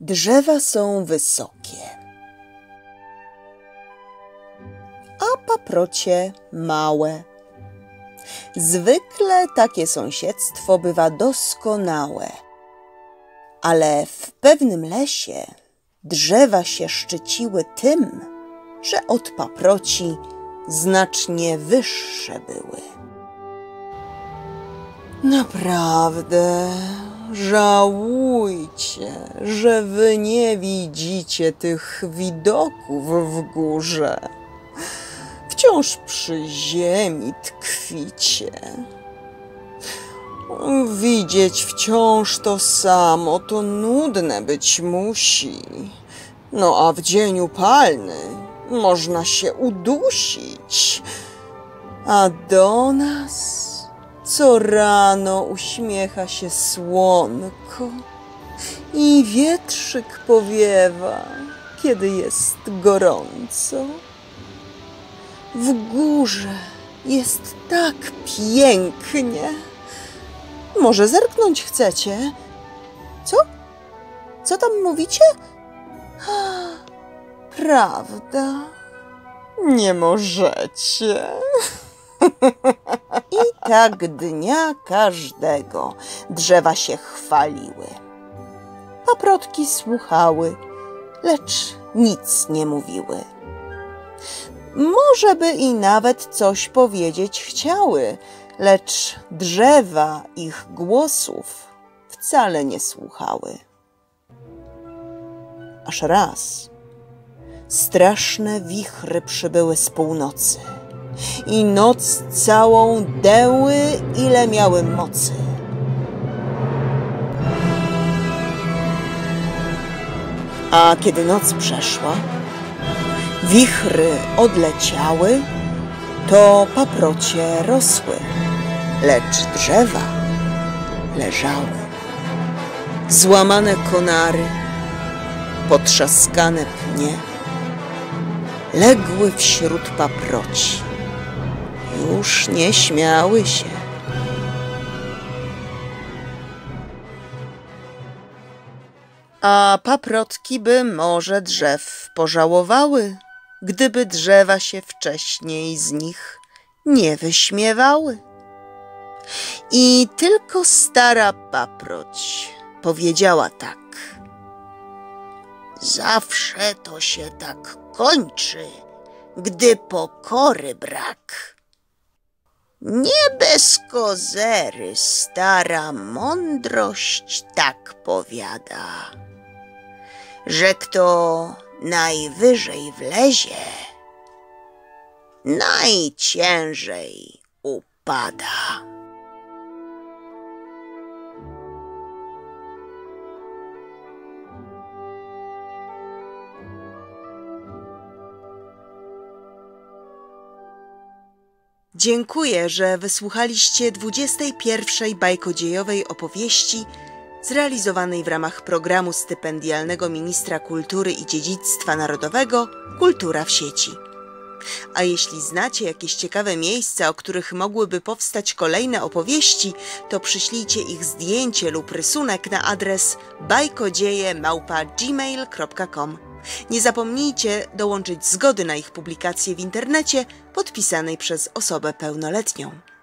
Drzewa są wysokie, a paprocie małe. Zwykle takie sąsiedztwo bywa doskonałe, ale w pewnym lesie drzewa się szczyciły tym, że od paproci znacznie wyższe były. Naprawdę żałujcie, że wy nie widzicie tych widoków w górze. Wciąż przy ziemi tkwicie. Widzieć wciąż to samo, to nudne być musi. No a w dzień upalny można się udusić. A do nas co rano uśmiecha się słonko i wietrzyk powiewa, kiedy jest gorąco. W górze jest tak pięknie. Może zerknąć chcecie? Co? Co tam mówicie? Prawda? Nie możecie. I tak dnia każdego drzewa się chwaliły. Paprotki słuchały, lecz nic nie mówiły. Może by i nawet coś powiedzieć chciały, lecz drzewa ich głosów wcale nie słuchały. Aż raz straszne wichry przybyły z północy i noc całą dęły, ile miały mocy. A kiedy noc przeszła, wichry odleciały, to paprocie rosły, lecz drzewa leżały. Złamane konary, potrzaskane pnie legły wśród paproci. Już nie śmiały się. A paprotki by może drzew pożałowały, gdyby drzewa się wcześniej z nich nie wyśmiewały. I tylko stara paproć powiedziała tak: zawsze to się tak kończy, gdy pokory brak. Nie bez kozery stara mądrość tak powiada, że kto najwyżej wlezie, najciężej upada. Dziękuję, że wysłuchaliście 21. bajkodziejowej opowieści zrealizowanej w ramach programu stypendialnego Ministra Kultury i Dziedzictwa Narodowego Kultura w sieci. A jeśli znacie jakieś ciekawe miejsca, o których mogłyby powstać kolejne opowieści, to przyślijcie ich zdjęcie lub rysunek na adres bajkodzieje@gmail.com. Nie zapomnijcie dołączyć zgody na ich publikację w internecie podpisanej przez osobę pełnoletnią.